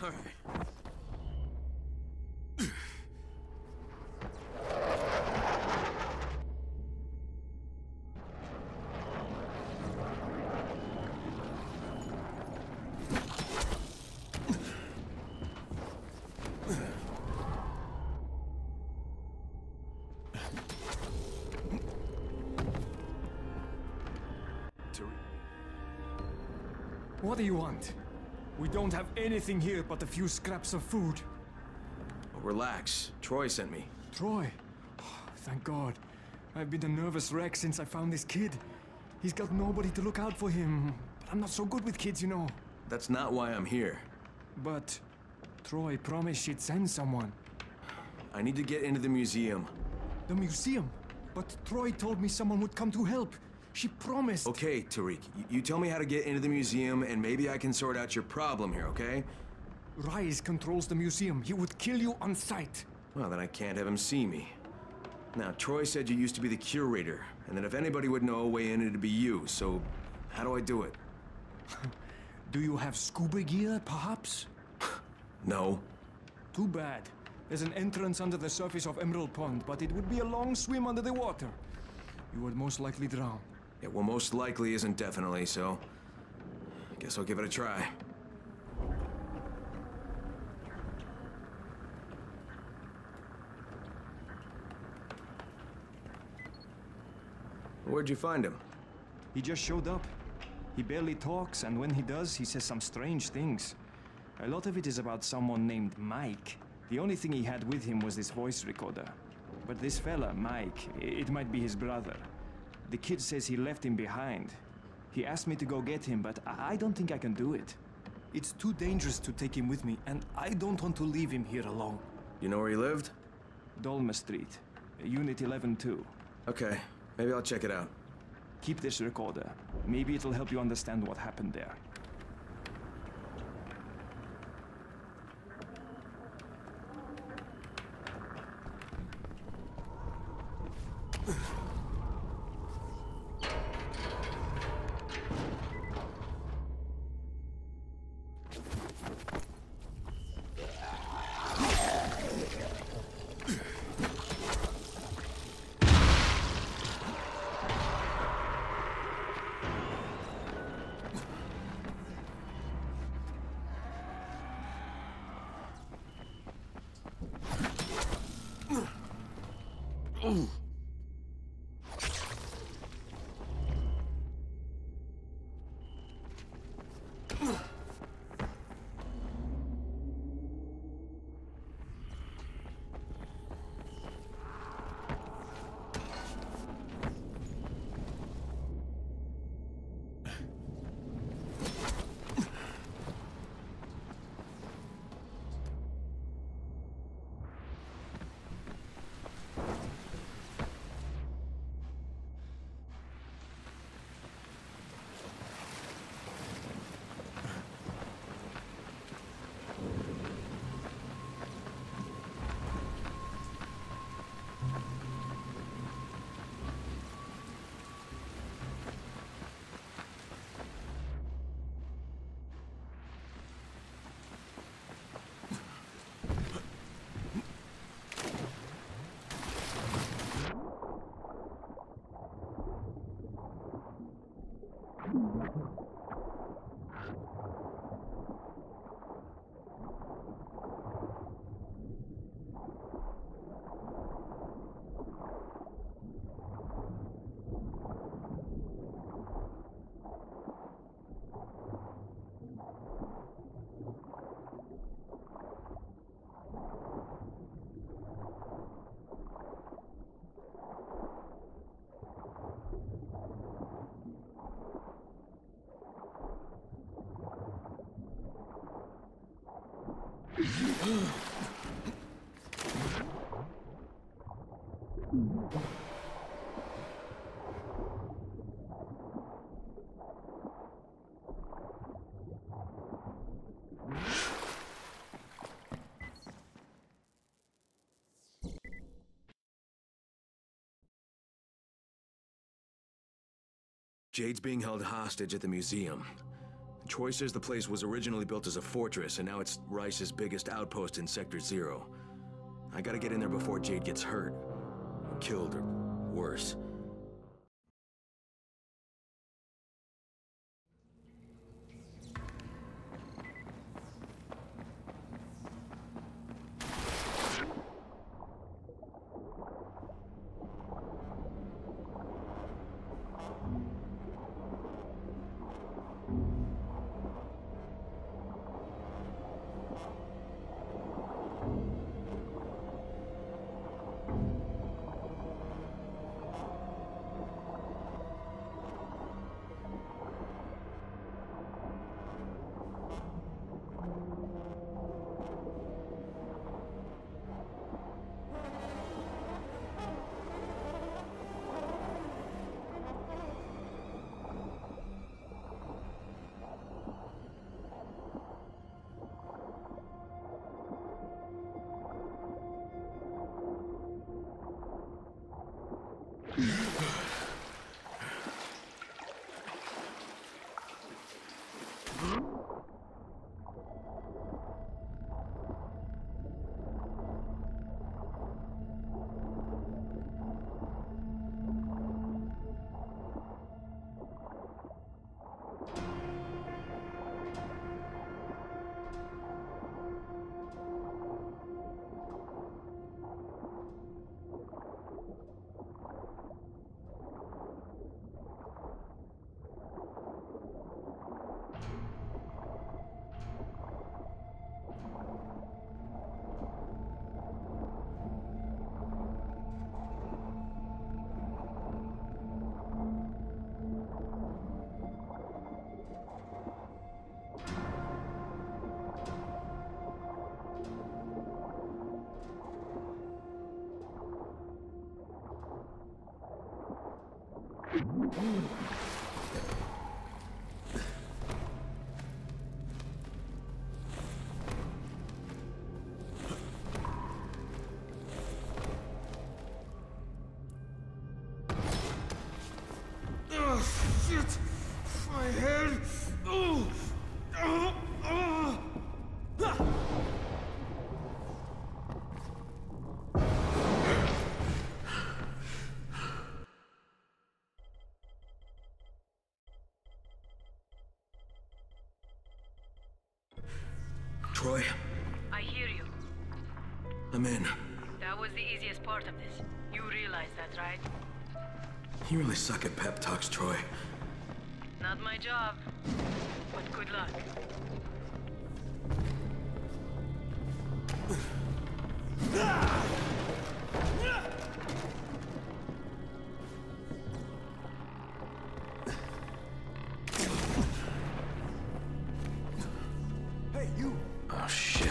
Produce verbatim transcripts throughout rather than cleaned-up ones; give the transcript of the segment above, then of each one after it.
All right. What do you want? We don't have anything here but a few scraps of food. Well, relax. Troy sent me. Troy? Oh, thank God. I've been a nervous wreck since I found this kid. He's got nobody to look out for him. But I'm not so good with kids, you know. That's not why I'm here. But Troy promised she'd send someone. I need to get into the museum. The museum? But Troy told me someone would come to help. She promised. Okay, Tariq. You tell me how to get into the museum, and maybe I can sort out your problem here, okay? Rais controls the museum. He would kill you on sight. Well, then I can't have him see me. Now, Troy said you used to be the curator, and that if anybody would know a way in, it'd be you, so how do I do it? Do you have scuba gear, perhaps? No. Too bad. There's an entrance under the surface of Emerald Pond, but it would be a long swim under the water. You would most likely drown. Yeah, well, most likely isn't definitely, so I guess I'll give it a try. Where'd you find him? He just showed up. He barely talks, and when he does, he says some strange things. A lot of it is about someone named Mike. The only thing he had with him was this voice recorder. But this fella, Mike, it might be his brother. The kid says he left him behind. He asked me to go get him, but I don't think I can do it. It's too dangerous to take him with me, and I don't want to leave him here alone. You know where he lived? Dolma Street, Unit eleven two. Okay, maybe I'll check it out. Keep this recorder. Maybe it'll help you understand what happened there. Ooh. Jade's being held hostage at the museum. Troy says the place was originally built as a fortress, and now it's Rice's biggest outpost in Sector Zero. I gotta get in there before Jade gets hurt. Or killed, or worse. Oh, shit! My head! Oh! Oh! Oh! Ah! Troy? I hear you. I'm in. That was the easiest part of this. You realize that, right? You really suck at pep talks, Troy. Not my job. But good luck. Hey, you! Oh, shit.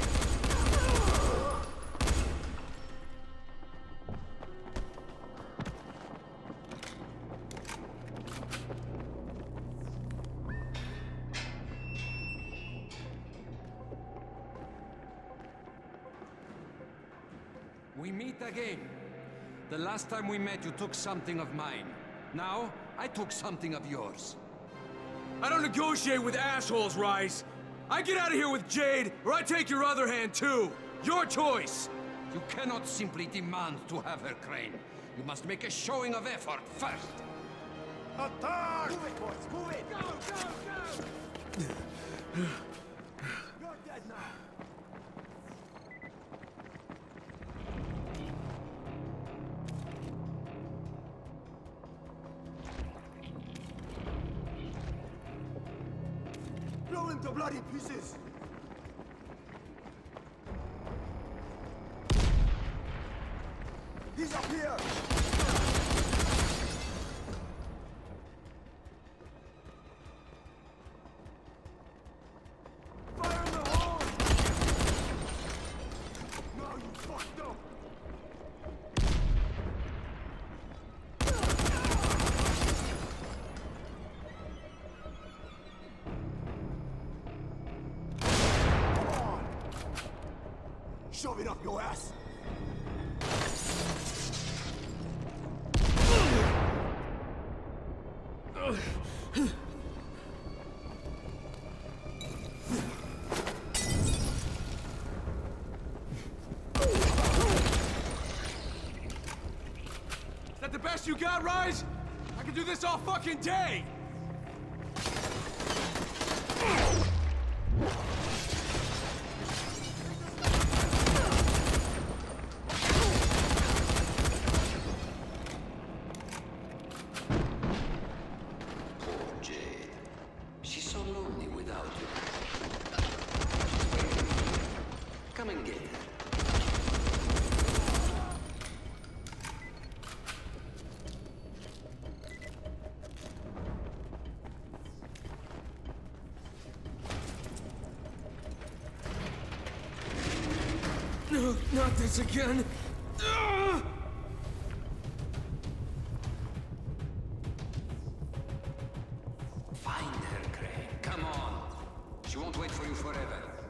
We meet again. The last time we met, you took something of mine. Now, I took something of yours. I don't negotiate with assholes, Rise. I get out of here with Jade, or I take your other hand, too. Your choice. You cannot simply demand to have her, Crane. You must make a showing of effort first. Attack! Move it, boys, move it! Go, go, go! You're dead now. Blow into bloody pieces! He's up here! Fire in the hole! No, you fucked up! Come on! Shove it up your ass! Rise? I can do this all fucking day! No, not this again. Ugh! Find her, Crane. Come on. She won't wait for you forever.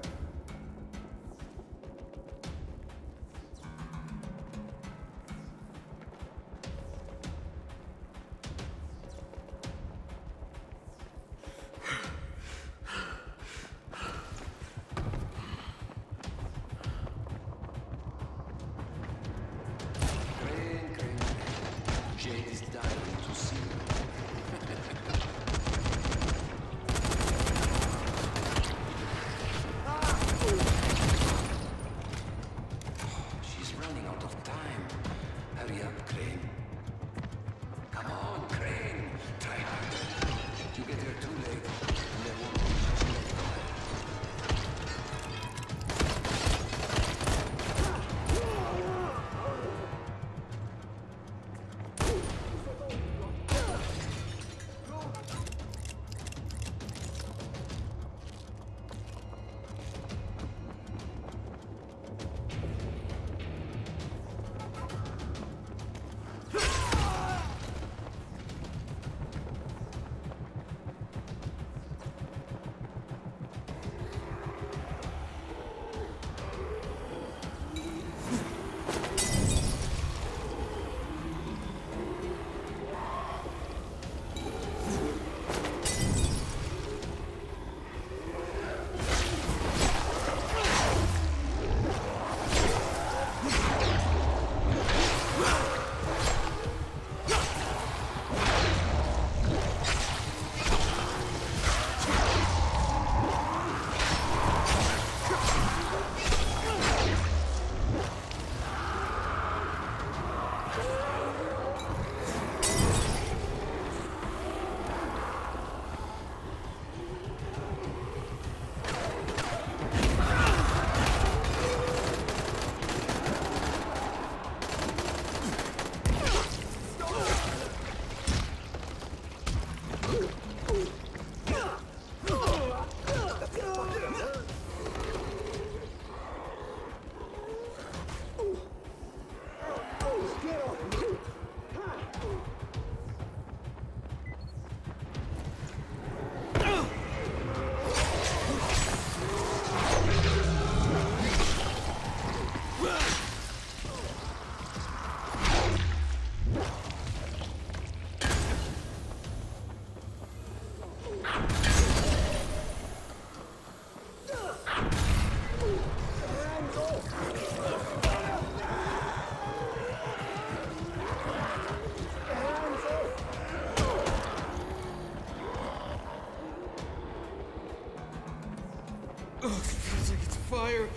Oh, it feels like it's fire.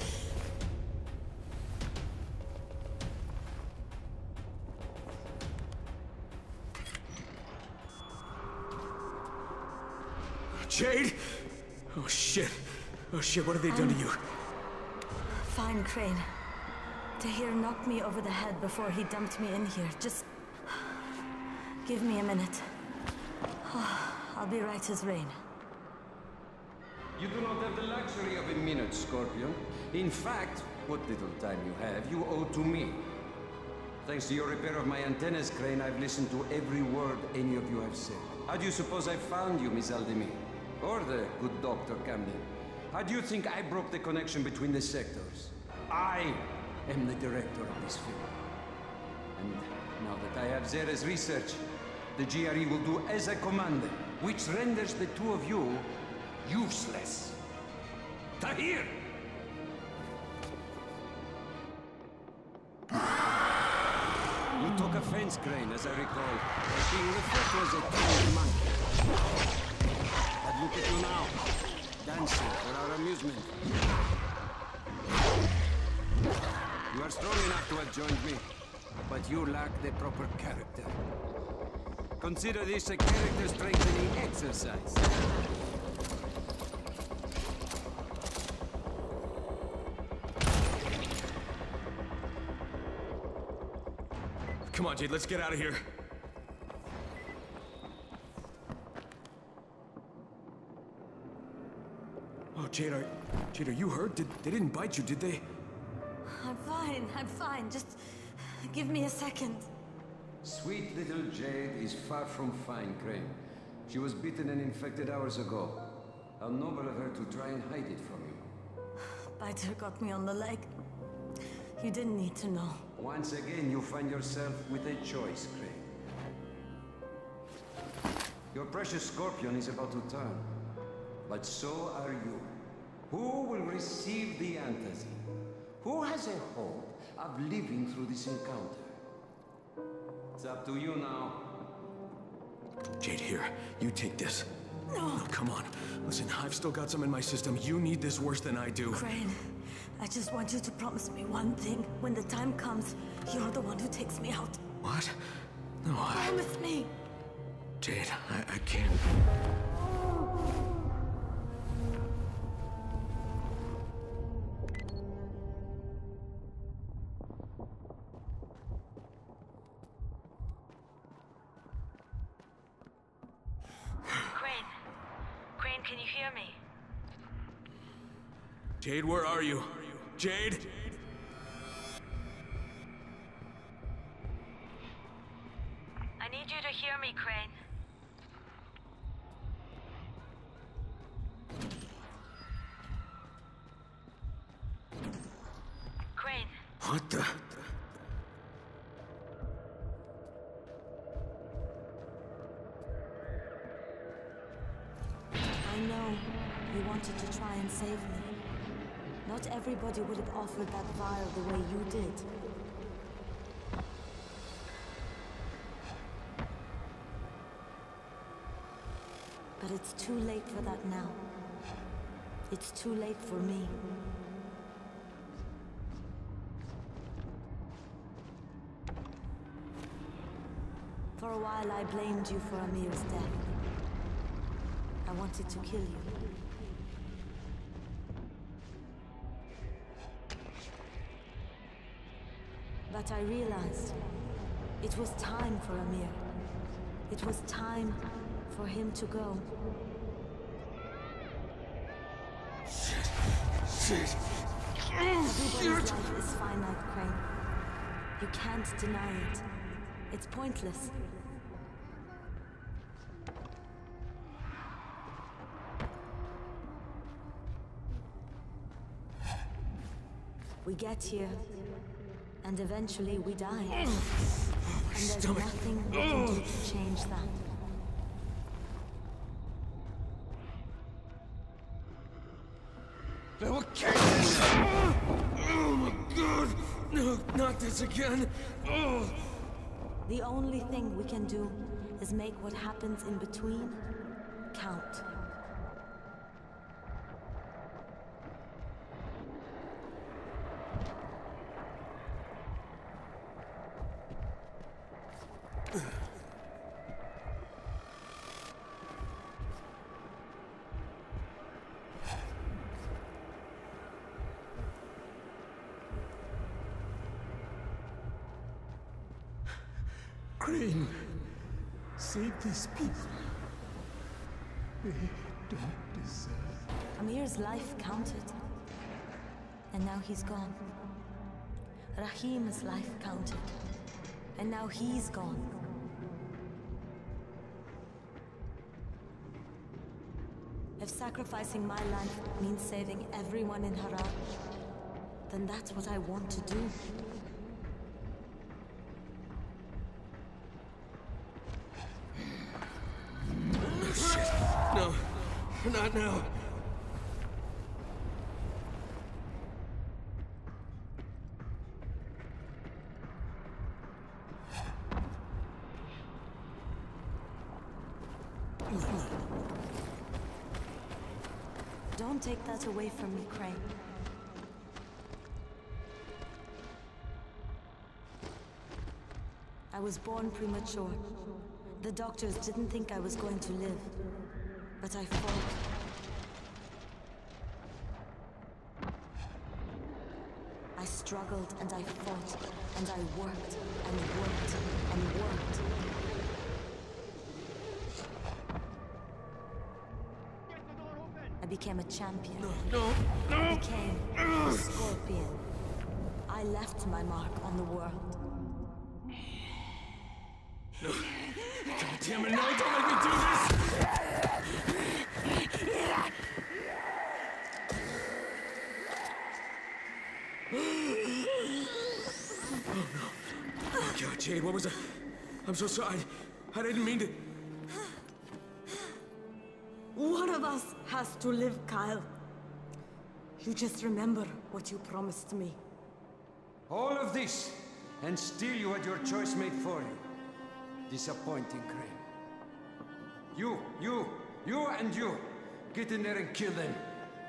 Jade? Oh shit. Oh shit, what have they done to you? Fine, Crane. Tahir knocked me over the head before he dumped me in here. Just give me a minute. Oh, I'll be right as rain. You do not have the luxury of a minute, Scorpion. In fact, what little time you have, you owe to me. Thanks to your repair of my antennas, Crane, I've listened to every word any of you have said. How do you suppose I found you, Miss Aldemir? Or the good Doctor Camden? How do you think I broke the connection between the sectors? I am the director of this film. And now that I have Zera's research, the G R E will do as I command them, which renders the two of you useless. Tahir! You took a defense, Crane, as I recall. Being referred to as a tiny monkey. But look at you now. Dancing for our amusement. You are strong enough to have joined me, but you lack the proper character. Consider this a character-strengthening exercise. Come on, Jade, let's get out of here. Oh, Jade, are, Jade, are you hurt? Did, they didn't bite you, did they? I'm fine, I'm fine. Just give me a second. Sweet little Jade is far from fine, Crane. She was bitten and infected hours ago. How noble of her to try and hide it from you. Biter got me on the leg. You didn't need to know. Once again, you find yourself with a choice, Crane. Your precious Scorpion is about to turn. But so are you. Who will receive the Antizin? Who has a hope of living through this encounter? It's up to you now. Jade, here. You take this. No. No, come on. Listen, I've still got some in my system. You need this worse than I do. Crane, I just want you to promise me one thing. When the time comes, you're the one who takes me out. What? No, I... Promise me. Jade, I, I can't... Crane. Crane, can you hear me? Jade, where are you? Jade? I need you to hear me, Crane. Crane. What the... I know you wanted to try and save me. Not everybody would have offered that vial the way you did. But it's too late for that now. It's too late for me. For a while I blamed you for Amir's death. I wanted to kill you. But I realized it was time for Amir. It was time for him to go. Shit. Everybody's life is finite, Crane. You can't deny it. It's pointless. We get here, and eventually we die. And there's stomach. nothing we can do to change that. Okay. Oh my god! No, not this again! Oh. The only thing we can do is make what happens in between count. Crane, save these people. They don't deserve. Amir's life counted. And now he's gone. Rahim's life counted. And now he's gone. If sacrificing my life means saving everyone in Harran, then that's what I want to do. No, not now. Don't take that away from me, Crane. I was born premature. The doctors didn't think I was going to live. But I fought. I struggled and I fought, and I worked, and worked, and worked. I became a champion. No, no, no! I became a scorpion. I left my mark on the world. No. God damn it, no, don't make me do this! Oh no. Oh God, Jade, what was that? I'm so sorry. I didn't mean to. One of us has to live, Kyle. You just remember what you promised me. All of this, and still you had your choice made for you. Disappointing, Crane. You, you, you and you. Get in there and kill them.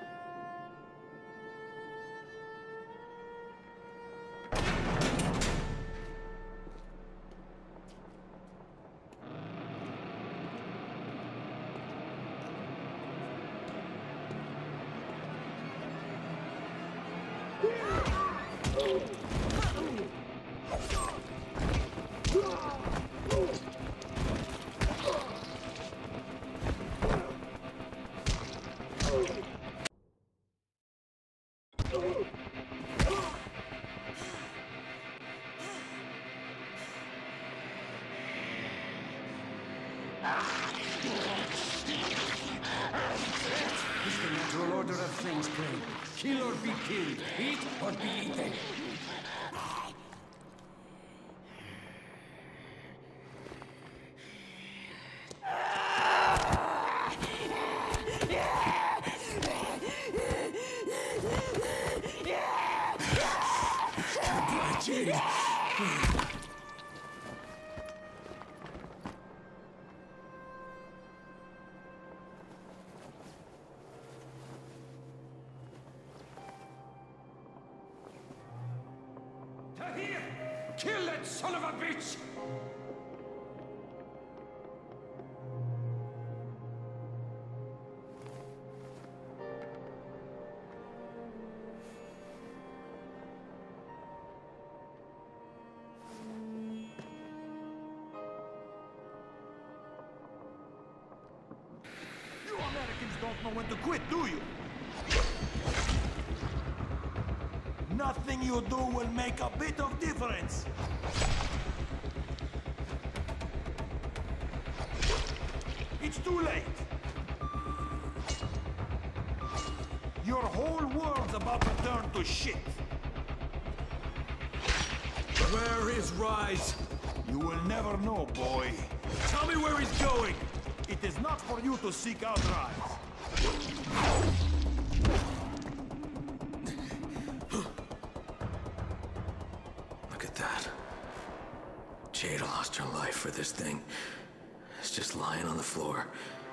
It's the natural order of things, Crane. Kill or be killed. Eat or be eaten. Jade! Tahir! Kill that son of a bitch! You Americans don't know when to quit, do you? Nothing you do will make a bit of difference. It's too late. Your whole world's about to turn to shit. Where is Rise? You will never know, boy. Tell me where he's going! It is not for you to seek out Rise. Look at that. Jade lost her life for this thing. It's just lying on the floor.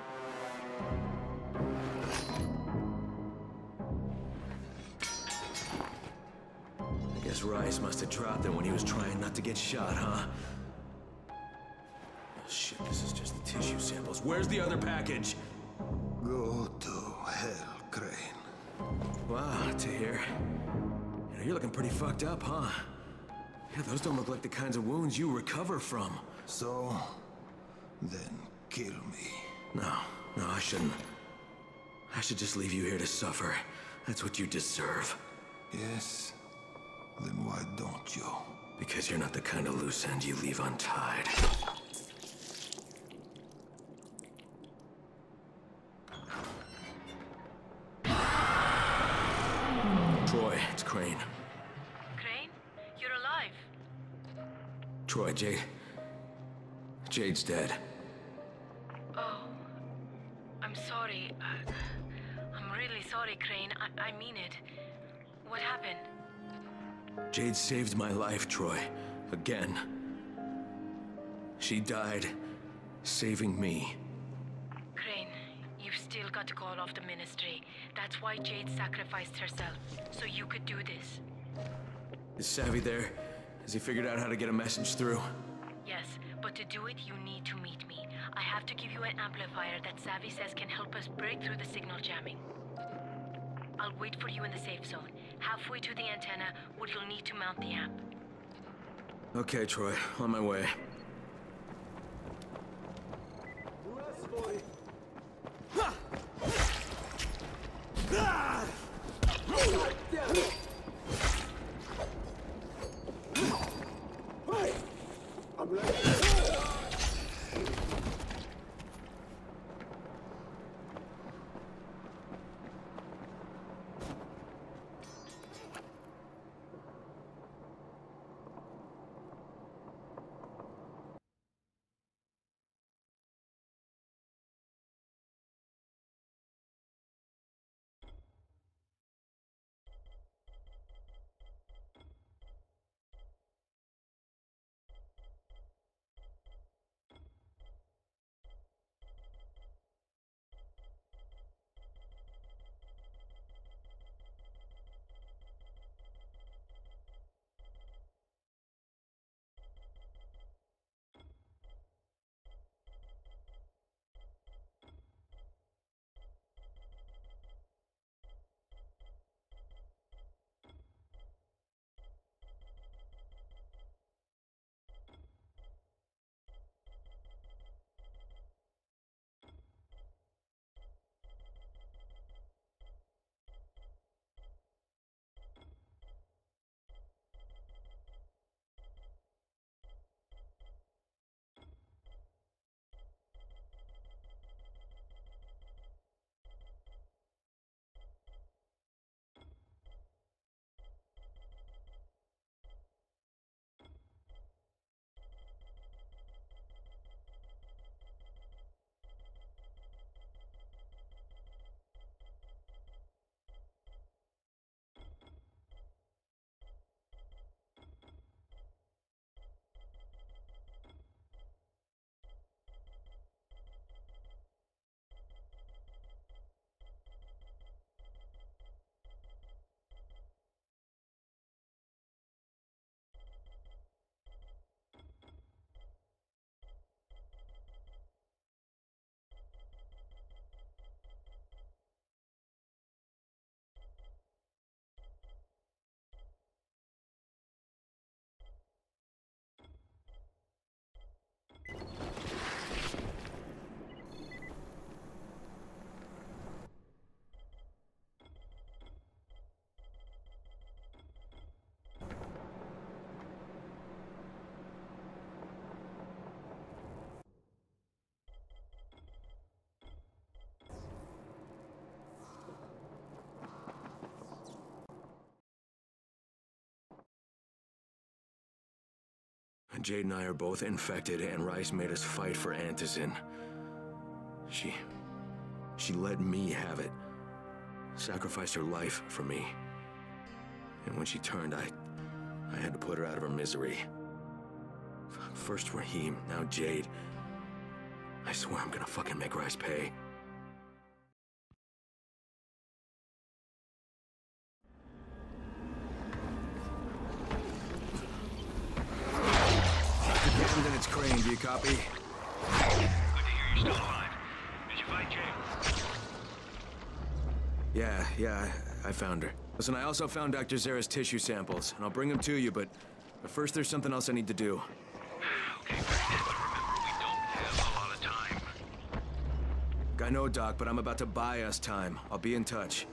I guess Rise must have dropped it when he was trying not to get shot, huh? Oh, shit, this is just the tissue samples. Where's the other package? Go to hell, Crane. Wow, Tahir. You know, you're looking pretty fucked up, huh? Yeah, those don't look like the kinds of wounds you recover from. So, then kill me. No, no, I shouldn't. I should just leave you here to suffer. That's what you deserve. Yes? Then why don't you? Because you're not the kind of loose end you leave untied. Troy, it's Crane. Crane? You're alive. Troy, Jade. Jade's dead. Oh. I'm sorry. I, I'm really sorry, Crane. I, I mean it. What happened? Jade saved my life, Troy. Again. She died, saving me. Crane, you've still got to call off the ministry. That's why Jade sacrificed herself, so you could do this. Is Savvy there? Has he figured out how to get a message through? Yes, but to do it, you need to meet me. I have to give you an amplifier that Savvy says can help us break through the signal jamming. I'll wait for you in the safe zone, halfway to the antenna where you'll need to mount the amp. Okay, Troy. On my way. I'm ready. Jade and I are both infected, and Rice made us fight for Antizin. She... she let me have it. Sacrificed her life for me. And when she turned, I... I had to put her out of her misery. First Rahim, now Jade. I swear I'm gonna fucking make Rice pay. Then it's Crane, do you copy? Good to hear you're still alive. Did you find Jade? Yeah, yeah, I found her. Listen, I also found Doctor Zera's tissue samples, and I'll bring them to you, but, but first there's something else I need to do. Okay, Brandon, but remember, we don't have a lot of time. I know, Doc, but I'm about to buy us time. I'll be in touch.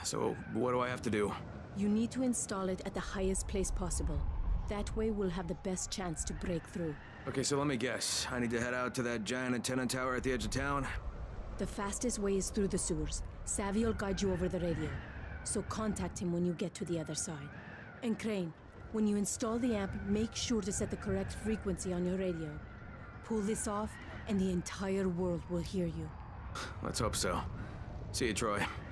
So, what do I have to do? You need to install it at the highest place possible. That way we'll have the best chance to break through. Okay, so let me guess. I need to head out to that giant antenna tower at the edge of town? The fastest way is through the sewers. Savvy will guide you over the radio. So contact him when you get to the other side. And Crane, when you install the amp, make sure to set the correct frequency on your radio. Pull this off, and the entire world will hear you. Let's hope so. See you, Troy.